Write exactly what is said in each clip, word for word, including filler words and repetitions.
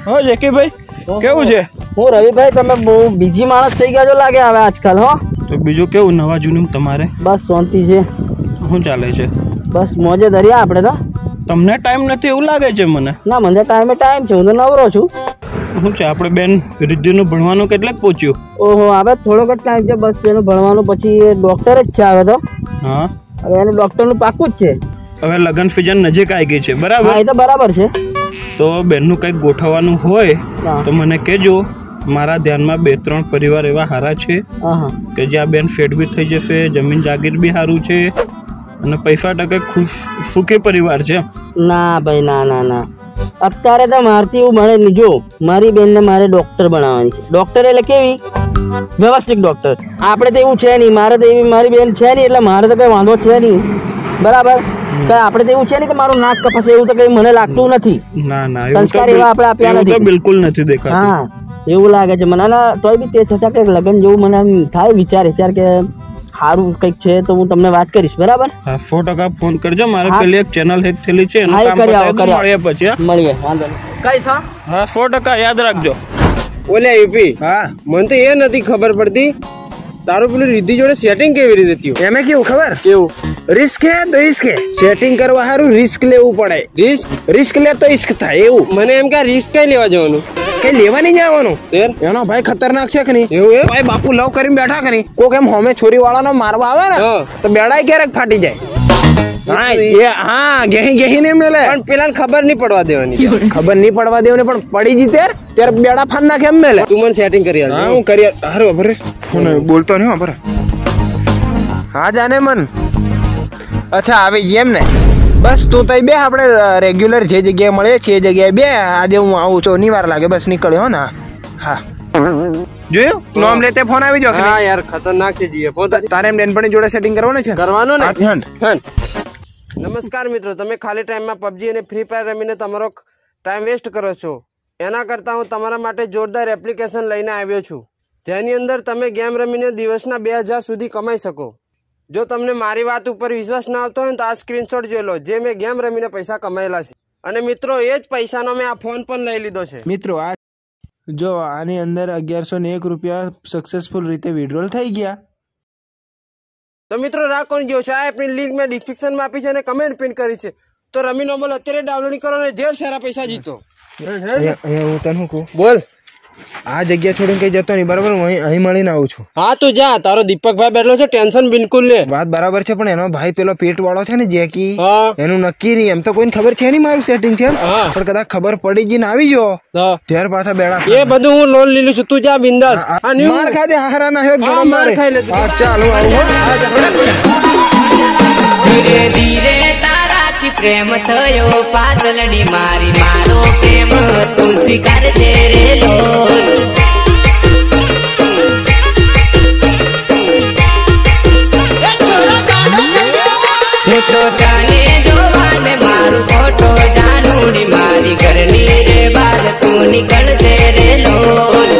હો જેકીભાઈ કેવું છે? હું રવિભાઈ, તમે બહુ બીજી માણસ થઈ ગયા છો લાગે હવે આજકાલ. હો તો બીજું કેવું નવા જૂનું તમારે? બસ શાંતિ છે. શું ચાલે છે? બસ મોજે દરિયા આપણે તો. તમને ટાઈમ નથી એવું લાગે છે મને. ના, મને ટાઈમે ટાઈમ છે, હું તો નવરો છું. શું છે આપણે બેન રિદ્ધિનું ભણવાનું કેટલાક પહોંચ્યું? ઓહો, હવે થોડોક જ ટાઈમ છે બસ એનું ભણવાનું, પછી ડોક્ટર જ છે હવે તો. હા, હવે એનું ડોક્ટરનું પાકું જ છે. હવે લગ્ન સિઝન નજીક આવી ગઈ છે બરાબર? એ તો બરાબર છે. તો બેનનું કંઈક ગોઠવવાનું હોય તો મને કહેજો. મારા ધ્યાનમાં બે ત્રણ પરિવાર એવા સારા છે કે જ્યાં બેન ફેટ બી થઈ જશે, જમીન જાગીર બી સારું છે અને પૈસા ટકે ખુશ સુખી પરિવાર છે. ના ભાઈ, ના ના ના, અત્યારે તો મારથી એવું મળે નહીં. જો મારી બેનને મારે ડોક્ટર બનાવવાની છે. ડોક્ટર એટલે કેવી? વ્યવસ્થિત ડોક્ટર. આપણે તો એવું છે નહીં, મારે તો એવી મારી બેન છે નહીં, એટલે મારે તો કઈ વાંધો છે નહીં બરાબર. આપણે તો એવું છે ને કે મારું નાક કપાસે એવું તો કઈ મને લાગતું નથી. ના ના, સંસ્કાર એવા આપણે આપ્યા નથી, બિલકુલ નથી દેખાતું. હા, એવું લાગે છે મને. તોય બી તે છતાં કઈક લગ્ન જેવું મને આમ થાય વિચાર અત્યારે કે સારું કઈક છે તો હું તમને વાત કરીશ બરાબર. હા, સો ટકા ફોન કરજો. મારે પેલી એક ચેનલ હેક થયેલી છે, એનું કામ મળીએ પછી મળીએ. વાંધો નહીં, કઈ સા? હા, સો ટકા યાદ રાખજો. ઓલે યુપી, હા, મને તો એ નથી ખબર પડતી તારું પેલું રિદ્ધિ જોડે સેટિંગ કેવી રીતે થયું? એમે કેવું ખબર? કેવું? રિસ્ક હે તો ઇશ્ક હે. સેટિંગ કરવા સારું રિસ્ક લેવું પડે. રિસ્ક રિસ્ક લે તો ઇશ્ક થાય એવું. મને એમ કે રિસ્ક કઈ લેવા જવાનું? કઈ લેવા નહીં જવાનું. એનો ભાઈ ખતરનાક છે કે નહીં? એવું એમ? ભાઈ બાપુ લવ કરીને બેઠા કરી કોક એમ હોમે છોરી વાળાનો મારવા આવે ને તો બેડાય ક્યારેક ફાટી જાય. હા, ગેહી ગેહી ને મેલે. પણ પેલા ખબર નહીં પડવા દેવાની. ખબર નહીં પડવા દેવાની, પણ પડી જીતે ત્યારે બેડા ફાન નાખે એમ મેલે. તું મને સેટિંગ કરી આલ. હા, હું કરી હારો ભરે. હું બોલતો નહીં ભરે. હા, જાને મન. અચ્છા, આવી ગઈ એમ ને? બસ તું તઈ બે, આપણે રેગ્યુલર જે જગ્યાએ મળે છે એ જગ્યાએ બે. આજે હું આવું છું, ની વાર લાગે, બસ નીકળ્યો ને. હા, જોયું નોમ લેતે ફોન આવી જો. હા યાર, ખતરનાક છે જીએ ફોન. તારે એમ બેનપણી જોડે સેટિંગ કરવાનું છે? કરવાનું ને. હા. નમસ્કાર મિત્રો, તમે ખાલી ટાઈમમાં પબજી અને ફ્રી ફાયર રમીને તમારો ટાઈમ વેસ્ટ કરો છો. એના કરતાં હું તમારા માટે જોરદાર એપ્લિકેશન લઈને આવ્યો છું, જેની અંદર તમે ગેમ રમીને દિવસના બે હજાર સુધી કમાઈ શકો. જો તમને મારી વાત ઉપર વિશ્વાસ ના આવતો હોય તો આ સ્ક્રીનશોટ જોઈ લો, જે મેં ગેમ રમીને પૈસા કમાયેલા છે. અને મિત્રો, એ જ પૈસાનો મેં આ ફોન પણ લઈ લીધો છે. મિત્રો, આ જો આની અંદર અગિયારસો ને એક રૂપિયા સક્સેસફુલ રીતે વિડ્રોલ થઈ ગયા. તો મિત્રો, રાહ કોણ ગયો છે? આ એપની લિંક મેં ડિસ્ક્રિપ્શનમાં આપી છે અને કમેન્ટ પિન કરી છે. તો રમી નોબલ અત્યારે ડાઉનલોડ કરો અને ઢેર સારા પૈસા જીતો. હું તને કહું, બોલ. આ જગ્યા છોડીને કઈ જતો નહીં બરાબર? હું અહીં અહીં મળીને આવું છું. હા, તું જા, તારો દીપકભાઈ બેઠો છે, ટેન્શન બિલકુલ લે. વાત બરાબર છે, પણ એનો ભાઈ પેલો પેટ વાળો છે ને જેકી, એનું નક્કી નહીં. એમ તો કોઈને ખબર છે નહીં મારું સેટિંગ છે, પણ કદાચ ખબર પડી ગઈ ને આવી ગયો ત્યાર પાછા બેડા. એ બધું હું લોન લીધું છું, તું જા બિંદાસ. માર ખાધે હારા ના હે, માર ખાઈ લે. ચાલ હું આવું. ધીરે ધીરે તારાથી પ્રેમ થયો, પાતલડી મારી મારો પ્રેમ તું સ્વીકારજે રે લોલ. હું તો જાને જોવાને મારું ખોટો જાનુડી મારી ઘરની રે બાર તું નીકળજે રે લોલ.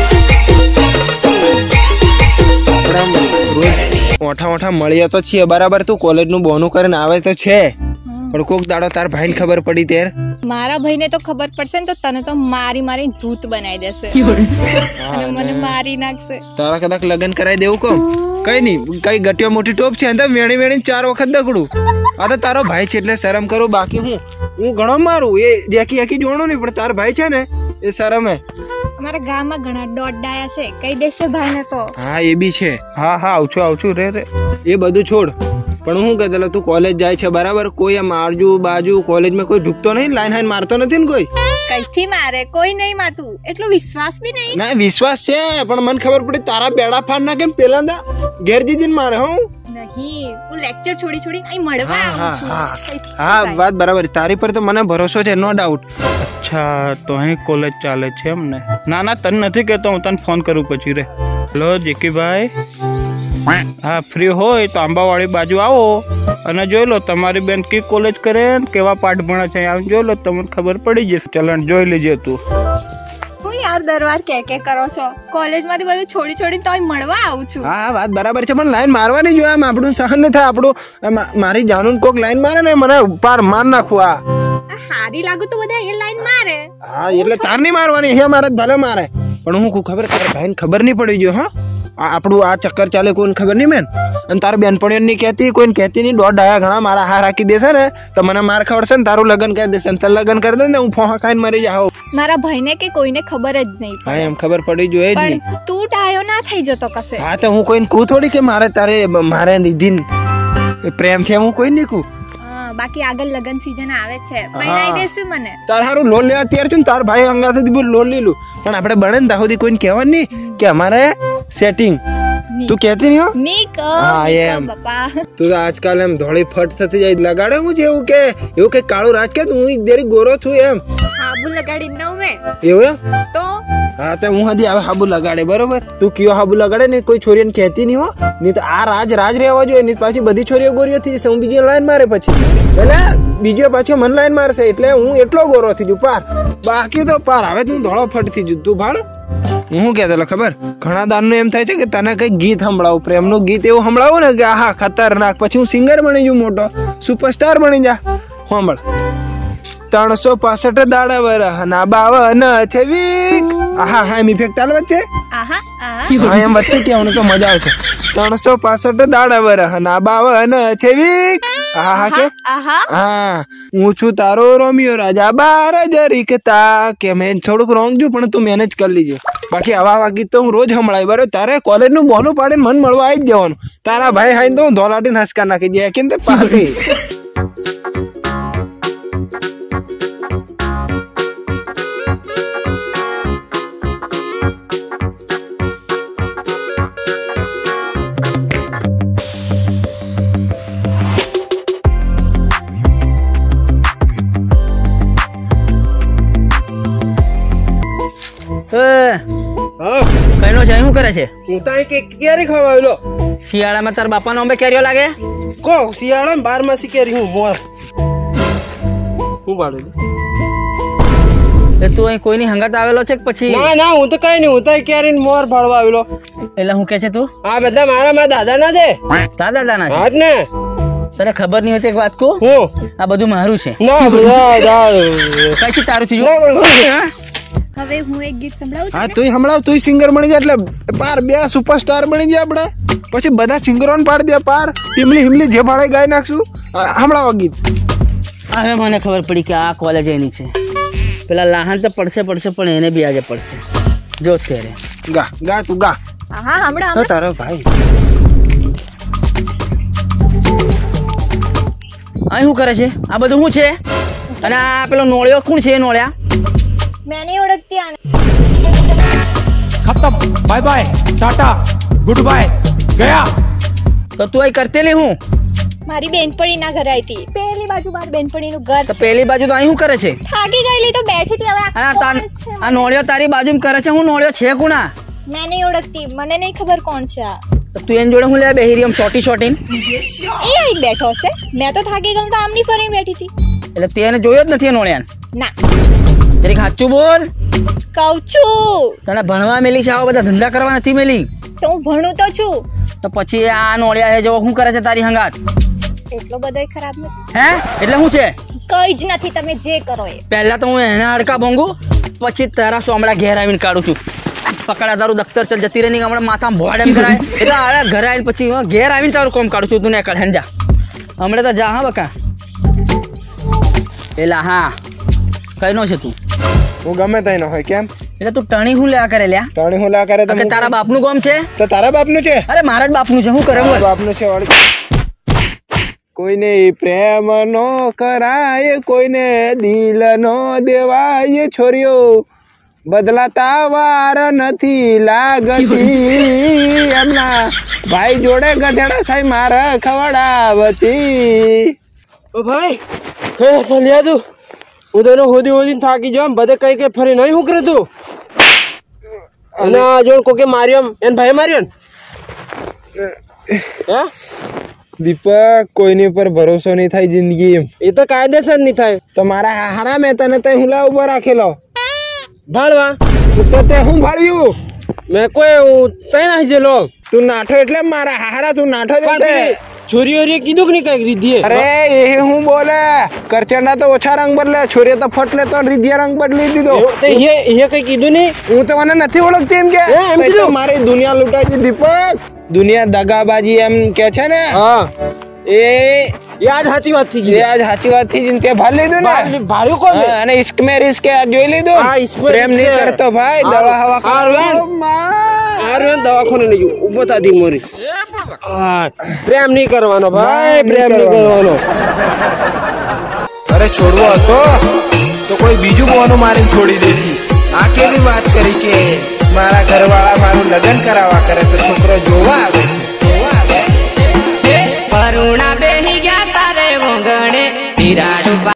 ઓઠા ઓઠા મળ્યા તો છીએ બરાબર. તું કોલેજ નું બોનું કરીને આવે તો છે, પણ કોક દાડો તાર ભાઈ ને ખબર પડી ત્યારે મારા ભાઈને તો ખબર પડશે ને તો તને તો મારી મારી ભૂત બનાવી દેશે અને મને મારી નાખશે. તારા કદાચ લગ્ન કરાવી દેવું કહું? કઈ નહીં, કઈ ગટિયો મોટી ટોપ છે તો વેણી વેણી ચાર વખત દગડું. આ તો તારો ભાઈ છે એટલે શરમ કરું, બાકી હું હું ઘણો મારું. એ જેકી જેકી જોવાનું નહીં, પણ તારો ભાઈ છે ને એ શરમ હે. અમારા ગામમાં ઘણા દોડાયા છે, કઈ દેશે ભાઈ ને તો. હા, એ બી છે. હા હા, આવું છું આવું છું રે રે. એ બધું છોડ, પણ હું કહેતો તું કોલેજ જાય છે બરાબર? કોઈ આમ આજુ બાજુ કોલેજમાં કોઈ ઢૂકતો નહીં, લાઈન હાઈન મારતો નથી ને કોઈ? કઈથી મારે? કોઈ નહીં મારતું, એટલો વિશ્વાસ બી નહીં. ના, વિશ્વાસ છે, પણ મને ખબર પડી તારા બેડા ફાડ નાખે ને પેલા ઘેર જીજીને મારે. હું નહીં, હું લેક્ચર છોડી છોડી અહીં મળવા આવું છું. હા, વાત બરાબર, તારી પર તો મને ભરોસો છે, નો ડાઉટ. અચ્છા, તો અહીં કોલેજ ચાલે છે એમ ને? ના ના, તને નથી કહેતો, હું તને ફોન કરું પછી રે. હેલો જેકીભાઈ, હા ફ્રી હોય તો આંબાવાડી બાજુ આવો અને જોઈ લો તમારી બેન કી કોલેજ કરે ને કેવા પાઠ ભણે છે, આમ જોઈ લો, તમને ખબર પડી જશે. ચલણ જોઈ લેજે તું. હું યાર દરવાર કે કે કરો છો, કોલેજ માંથી બધું છોડી છોડીને તો મળવા આવું છું. હા, વાત બરાબર છે, પણ લાઈન મારવાની જોઈએ. આમ આપણું સહન નહીં થાય. આપણું મારી જાનું કોક લાઈન મારે ને મને પાર માર નાખું. આ હારી લાગુ તો બધા એ લાઈન મારે. હા એટલે તાર નહીં મારવાની હે મારે ભલે મારે પણ હું કહું ખબર તારા ભાઈને ખબર નહીં પડી ગયો હા આ આપણું આ ચક્કર ચાલે કોઈને ખબર નહીં મેન અને તારા બેનપણીઓ નહીં કહેતી કોઈને કહેતી નહીં દોઢ ડાયા ઘણા મારા હાર રાખી દેશે ને તો મને માર ખવડશે ને તારું લગ્ન કરી દેશે ને તારું લગ્ન કરી દે ને હું ફોહા ખાઈને મરી જાઉં મારા ભાઈને કે કોઈને ખબર જ નહીં હા એમ ખબર પડી જોઈએ જ નહીં પણ તું ડાયો ના થઈ જતો કશે. હા તો હું કોઈને કહું થોડી કે મારે તારે મારે નિધિ પ્રેમ છે હું કોઈ નહીં કહું. હા, બાકી આગળ લગન સીઝન આવે છે પૈણાઈ દેશું મને. તાર હારું લોન લેવા તૈયાર છું ને તાર ભાઈ અંગાથી બોલ લોન લીલું પણ આપણે બને ને ત્યાં સુધી કોઈને કહેવાનું નહીં કે અમારે સેટિંગ તું કહેતી નહીં હો નીક હા એમ બાપા તું તો આજકાલ એમ ધોળી ફટ થતી જાય લગાડે હું છે એવું કે એવું કઈ કાળું રાજ કે હું જરી ગોરો છું એમ હાબુ લગાડી નવ મે એવું એમ તો હા તો હું હજી હવે હાબુ લગાડે બરોબર તું કયો હાબુ લગાડે ને કોઈ છોરીને કહેતી નહીં હો નહીં તો આ રાજ રાજ રહેવા જોઈએ નહીં પાછી બધી છોરીઓ ગોરીઓ થઈ જશે હું બીજી લાઈન મારે પછી એટલે બીજો પાછો મને લાઈન મારશે એટલે હું એટલો ગોરો થઈ જુ પાર બાકી તો પાર હવે તું ધોળો ફટ થઈ જુ તું ભાડ હું કહેતો ખબર ઘણા દાનનું એમ થાય છે કે તને કઈ ગીત સંભળાવું પ્રેમનું ગીત એવું સંભળાવું ને કે આહા ખતરનાક પછી હું સિંગર બની જઉં મોટો સુપરસ્ટાર બની જા સાંભળ ત્રણસો પાસઠ દાડા વરહ ના બાવન છવ્વીસ આહા હા એમ ઇફેક્ટ ચાલે વચ્ચે આહા આહા હા એમ વચ્ચે કેવાનું તો મજા આવશે ત્રણસો પાસઠ દાડા વરહ ના બાવન છવ્વીસ આહા હા કે આહા હા હું છું તારો રોમિયો રાજા બાર જરીકતા કે મેં થોડુંક રોંગ છું પણ તું મેનેજ કરી લીજે બાકી આવા આવા ગીત તો હું રોજ સંભળાય બરાબર તારે કોલેજ નું બોનું પાડીને મન મળવા આવી જ જવાનું તારા ભાઈ હાઈને તો હું ધોલાટીને હસકા નાખી દે કે પાર્ટી કઈનો છે શું કરે છે હું તો અહીં કે કેરી ખવાયેલો શિયાળામાં તાર બાપાનો અંબે કેરીઓ લાગે કો શિયાળામાં બાર માસી કેરી હું મોર હું પાડું એ તું અહીં કોઈની હંગાત આવેલો છે કે પછી ના ના હું તો કઈ નહીં હું તો કેરી મોર ફાડવા આવેલો એટલે હું કે છે તું આ બધા મારા મારા દાદા ના દે દાદા દાના છે હા જ ને તને ખબર નહીં હોતી એક વાત કહું હું આ બધું મારું છે ના બધા કઈથી તારું છે હવે હું એક ગીત સંભળાવું હા તું સંભળાવ તું સિંગર બની જાય એટલે પાર બે સુપરસ્ટાર બની જાય આપણે પછી બધા સિંગરોને પાડી દે પાર ટીમલી હિમલી જે ભાડે ગાઈ નાખશું સંભળાવો ગીત હવે મને ખબર પડી કે આ કોલેજ એની છે પેલા લાહન તો પડશે પડશે પણ એને બી આજે પડશે જો ત્યારે ગા ગા તું ગા હા હમણાં તો તારો ભાઈ અહીં શું કરે છે આ બધું શું છે અને આ પેલો નોળિયો કોણ છે એ નોળ્યા મેં નહીં ઓળખતી આને खत्म bye bye tata good bye गया તો તું અહીં કરતેલી હું મારી બેનપણી ના ઘરે આવી હતી પહેલી બાજુ મારી બેનપણી નું ઘર તો છે. પેલી બાજુ તો અહીં શું કરે છે થાકી ગયેલી તો બેઠી હતી હવે અને આ કોણ તાન- છે? આ નોળિયો તારી બાજુમાં કરે છે હું નોળિયો છે કોના મેં નહીં ઓળખતી મને નહીં ખબર કોણ છે આ તો તું એની જોડે હું લે બેહી રહી આમ શોર્ટી શોર્ટીન એ આવીને બેઠો હશે મેં તો થાકી ગઈ તો આમની ફરીને બેઠી હતી એટલે તે એને જોયો જ નથી એ નોળિયાને ના જરીક સાચું બોલ કહું છું તને ભણવા મેલી છે આવા બધા ધંધા કરવા નથી મેલી તો હું ભણું તો છું તો પછી આ નોળિયા છે જો શું કરે છે તારી હંગાત એટલો બધો ખરાબ નથી હે એટલે શું છે કઈ જ નથી તમે જે કરો એ પહેલા તો હું એને હડકા ભોંગું પછી તારા સોમડા ઘેર આવીને કાઢું છું પકડા તારું દફતર ચાલ જતી રહી હમણાં માથામાં ભોડ એમ કરાય એટલે હવે ઘરે આવીને પછી હું ઘેર આવીને તારું કામ કાઢું છું તું ને કાઢે જા હમણાં તો જા હા બકા એલા હા કઈ નો છે તું હું ગમે તઈ હોય કેમ એટલે તું ટણી હું લેવા કરે લ્યા ટણી હું લા કરે કે તારા બાપનું કામ છે તો તારા બાપનું છે અરે મારા જ બાપનું છે શું કરે બોલ બાપનું છે વાળી કોઈને પ્રેમ નો કરાય કોઈને દિલ નો દેવાય છોરીઓ બદલાતા વાર નથી લાગતી એમના ભાઈ જોડે ગધેડા સાઈ મારે ખવડાવતી ઓ ભાઈ હે ચાલ્યા તું હું તને હોદી હોદી થાકી જામ બધે કઈ કઈ ફરી નહીં હું કરે તું અને આ જો કોકે માર્યો એન ભાઈ માર્યો ને હે દીપક કોઈની પર ભરોસો નહીં થાય જિંદગી એ તો કાયદેસર નહીં થાય તો મારા હારા મેં તને તઈ હુલા ઉભો રાખેલો ભાળવા તો તે હું ભાળ્યું મેં કોઈ હું તઈ નાખી જેલો તું નાઠો એટલે મારા હારા તું નાઠો જ છે છોરી ઓરી કીધું કે નહીં કઈક રીધીએ? અરે એ હું બોલે કરચરના તો ઓછા રંગ બદલે, છોરીએ તો ફટ લેતો રીધિયા રંગ બદલી દીધો. તે એ એ કઈ કીધું નહીં? હું તો મને નથી ઓળખતી એમ કે એમ કીધું? મારી દુનિયા લૂંટાઈ છે દીપક. દુનિયા દગાબાજી એમ કે છે ને, હા એ એ આજ સાચી વાત થઈ એ ગઈ. આજ સાચી વાત થી જ તે ભાળ લીધું ને. ભાડ્યું કોણ? હા, અને ઇશ્ક મેં રિસ્ક આ જોઈ લીધું. હા, ઇશ્ક મેં પ્રેમ નહીં રિસ્ક. કરતો ભાઈ, હા, દવા હવા હા, કરો. વેન. માં. અરે દવાખાને લઈ જવું ઉભો સાધી મોરી. હા, પ્રેમ નહીં કરવાનો ભાઈ, પ્રેમ નહીં કરવાનો. અરે છોડવો હતો તો કોઈ બીજું બોનું મારીને છોડી દેતી. આ કેવી વાત કરી કે મારા ઘરવાળા મારું લગ્ન કરાવવા કરે તો છોકરો જોવા આવે છે. જોવા આવે છે. કરુણા બેહી ગયા તારે વોંગણે તિરાડ